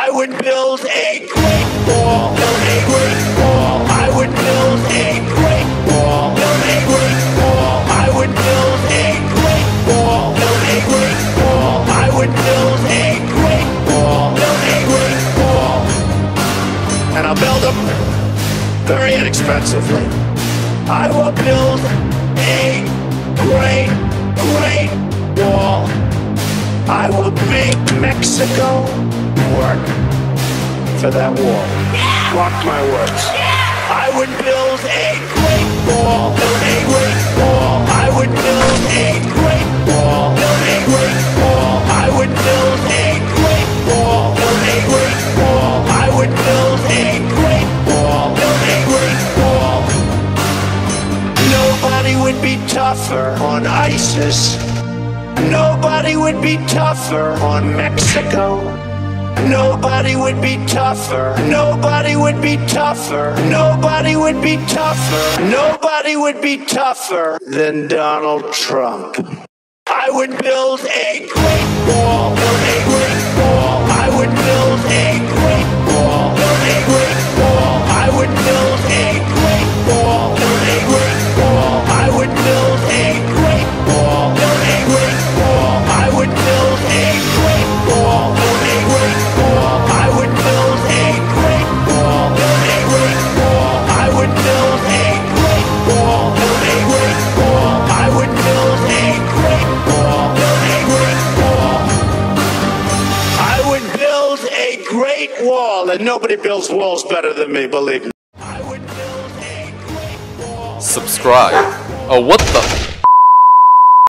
I would build a great wall, build a great wall. I would build a great wall, build a great wall. I would build a great wall, build a great wall. I would build a great wall, build a great wall. And I'll build them very inexpensively. I will build a great wall. I will make Mexico work for that wall. Mark my words. I would build a great wall, build a great wall. I would build a great wall, build a great wall. I would build a great wall, build a great wall. I would build a great wall, build a great wall. Nobody would be tougher on ISIS. Nobody would be tougher on Mexico. Nobody would be tougher. Nobody would be tougher. Nobody would be tougher. Nobody would be tougher than Donald Trump. I would build a great wall, build a great wall. I would build a great wall, build a great wall. I would build a great wall, build a great wall. I would build a great wall, build a great wall. I would build a great wall, build a great wall. I would build a great wall, build a great wall. I would build a great wall, build a great wall. I would build a great wall, build a great wall. I would build a great wall, and nobody builds walls better than me, believe me. I would build a great wall. Subscribe. Oh, what the?